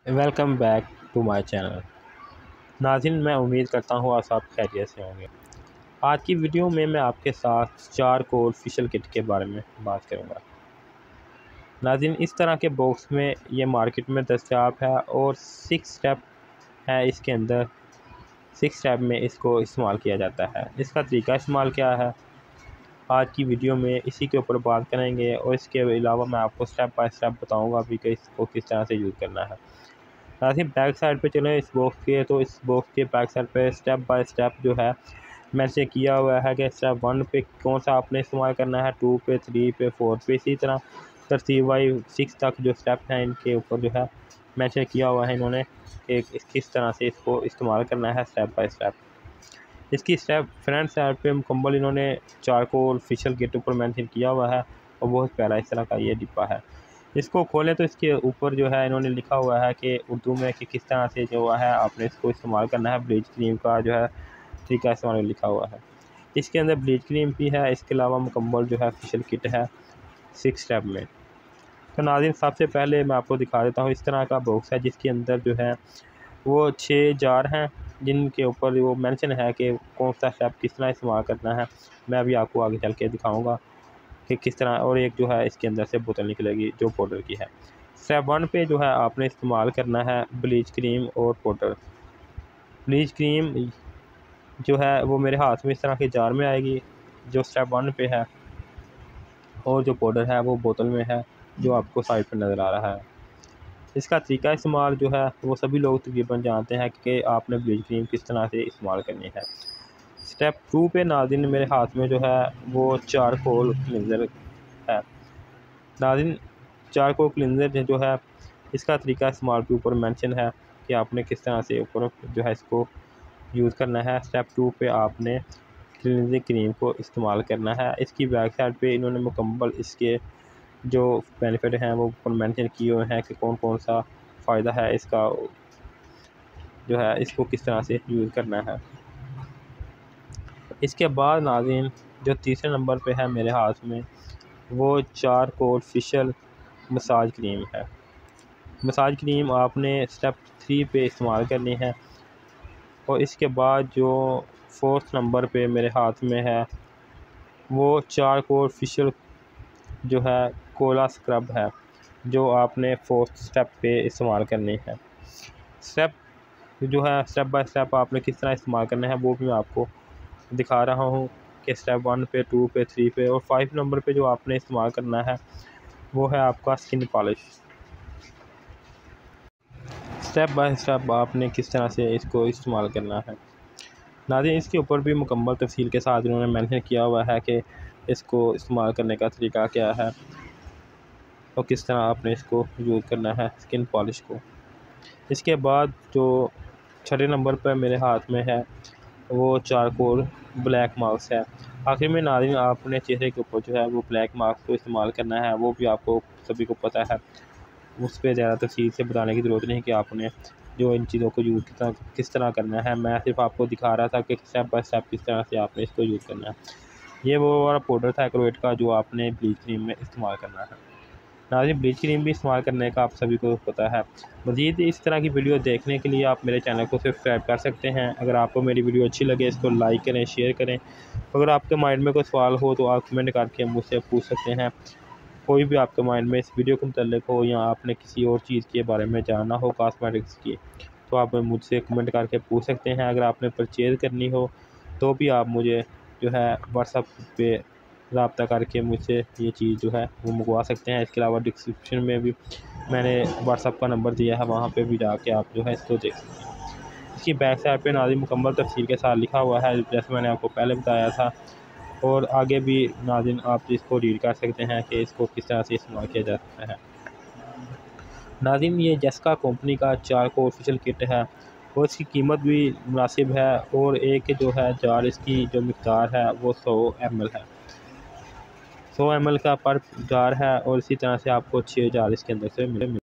Welcome back to my channel. नाज़रीन, मैं उम्मीद करता हूँ आप सब खैरियत से होंगे। आज की वीडियो में मैं आपके साथ चारकोल फेशियल किट के बारे में बात करूँगा। नाज़रीन, इस तरह के बॉक्स में ये मार्केट में दस्तयाब है और 6 स्टेप है इसके अंदर। 6 स्टेप में इसको इस्तेमाल किया जाता है। इसका तरीका इस्तेमाल क्या है, आज की वीडियो में इसी के ऊपर बात करेंगे और इसके अलावा मैं आपको स्टेप बाय स्टेप बताऊँगा भी कि इसको किस तरह से यूज़ करना है। साथ ही बैक साइड पे चलें इस बॉक्स के, तो इस बॉक्स के बैक साइड पे स्टेप बाय स्टेप जो है मैंने किया हुआ है कि स्टेप 1 पे कौन सा आपने इस्तेमाल करना है, 2 पे, 3 पे, 4 पे, इसी तरह तरतीब वाइज 6 तक जो स्टेप हैं इनके ऊपर जो है मैंशन किया हुआ है इन्होंने कि किस तरह से इसको इस्तेमाल करना है स्टेप बाय स्टेप। इसकी स्टेप फ्रंट साइड पे मुकम्मल इन्होंने चारकोल फेशियल किट ऊपर मेंशन किया हुआ है और बहुत प्यारा इस तरह का ये डिब्बा है। इसको खोलें तो इसके ऊपर जो है इन्होंने लिखा हुआ है कि उर्दू में कि किस तरह से जो है आपने इसको इस्तेमाल करना है। ब्लीच क्रीम का जो है तरीका इस्तेमाल लिखा हुआ है। इसके अंदर ब्लीच क्रीम भी है, इसके अलावा मुकम्मल जो है फेशियल किट है 6 स्टेप में। तो नाज़रीन, सबसे पहले मैं आपको दिखा देता हूँ इस तरह का बॉक्स है जिसके अंदर जो है वो 6 जार हैं जिनके ऊपर वो मेंशन है कि कौन सा स्टेप किस तरह इस्तेमाल करना है। मैं अभी आपको आगे चल के दिखाऊँगा कि किस तरह, और एक जो है इसके अंदर से बोतल निकलेगी जो पाउडर की है। स्टेप 1 पे जो है आपने इस्तेमाल करना है ब्लीच क्रीम और पाउडर। ब्लीच क्रीम जो है वो मेरे हाथ में इस तरह के जार में आएगी जो स्टेप 1 पे है, और जो पाउडर है वो बोतल में है जो आपको साइड पर नज़र आ रहा है। इसका तरीका इस्तेमाल जो है वो सभी लोग तकरीबन जानते हैं कि आपने ब्लीच क्रीम किस तरह से इस्तेमाल करनी है। स्टेप 2 पे नाज़रीन मेरे हाथ में जो है वो चारकोल क्लींजर है। नाज़रीन, चारकोल क्लींजर जो है इसका तरीका इस्तेमाल के ऊपर मेंशन है कि आपने किस तरह से ऊपर जो है इसको यूज़ करना है। स्टेप 2 पे आपने क्लींजिंग क्रीम को इस्तेमाल करना है। इसकी बैक साइड पे इन्होंने मुकम्मल इसके जो बेनिफिट हैं वो ऊपर मेंशन किए हुए हैं कि कौन कौन सा फ़ायदा है इसका, जो है इसको किस तरह से यूज़ करना है। इसके बाद नाज़रीन जो तीसरे नंबर पे है मेरे हाथ में वो चारकोल फेशियल मसाज क्रीम है। मसाज क्रीम आपने स्टेप 3 पे इस्तेमाल करनी है। और इसके बाद जो 4th नंबर पे मेरे हाथ में है वो चारकोल फेशियल जो है कोला स्क्रब है जो आपने 4th स्टेप पे इस्तेमाल करनी है। स्टेप जो है स्टेप बाय स्टेप आपने किस तरह इस्तेमाल करना है वो भी मैं आपको दिखा रहा हूँ कि स्टेप 1 पे, 2 पे, 3 पे और 5 नंबर पे जो आपने इस्तेमाल करना है वो है आपका skin polish. Step by step आपने किस तरह से इसको इस्तेमाल करना है। नाज़रीन, इसके ऊपर भी मुकम्मल तफसील के साथ इन्होंने मेंशन किया हुआ है कि इसको इस्तेमाल करने का तरीका क्या है और किस तरह आपने इसको यूज़ करना है स्किन पॉलिश को। इसके बाद जो 6 नंबर पर मेरे हाथ में है वो चारकोल ब्लैक मार्क्स है। आखिर में नाज़रीन आपने चेहरे के ऊपर जो है वो ब्लैक मार्क्स को इस्तेमाल करना है, वो भी आपको सभी को पता है। उस पर ज़्यादा तफसील से बताने की ज़रूरत नहीं कि आपने जो इन चीज़ों को यूज़ किस तरह करना है। मैं सिर्फ आपको दिखा रहा था कि स्टेप बाय स्टेप किस तरह से आपने इसको यूज़ करना है। ये वो वाला पाउडर था एक्रोलेट का जो आपने ब्लीच क्रीम में इस्तेमाल करना है। नाज़रीन, ब्लीच क्रीम भी इस्तेमाल करने का आप सभी को पता है। मज़ीद इस तरह की वीडियो देखने के लिए आप मेरे चैनल को सब्सक्राइब कर सकते हैं। अगर आपको मेरी वीडियो अच्छी लगे इसको लाइक करें, शेयर करें। अगर आपके माइंड में कोई सवाल हो तो आप कमेंट करके मुझसे पूछ सकते हैं। कोई भी आपके माइंड में इस वीडियो के मुतल्लिक हो या आपने किसी और चीज़ के बारे में जानना हो कॉस्मेटिक्स की, तो आप मुझसे कमेंट करके पूछ सकते हैं। अगर आपने परचेज़ करनी हो तो भी आप मुझे जो है व्हाट्सएप पे रब्ता करके मुझसे ये चीज़ जो है वो मंगवा सकते हैं। इसके अलावा डिस्क्रिप्शन में भी मैंने व्हाट्सएप का नंबर दिया है, वहाँ पे भी जाके आप जो है इसको देख सकते हैं। इसकी बैक साइड पे नाज़रीन मुकम्मल तफसील के साथ लिखा हुआ है जैसे मैंने आपको पहले बताया था, और आगे भी नाज़रीन आप इसको रीड कर सकते हैं कि इसको किस तरह से इस्तेमाल किया जा सकता है। नाज़रीन, ये जेसिका कंपनी का चारकोल फेशियल किट है और इसकी कीमत भी मुनासिब है, और एक जो है जार इसकी जो मिक़दार है वो 100 ml है। 100 ml का पर जार है और इसी तरह से आपको 6 जार इसके अंदर से मिले।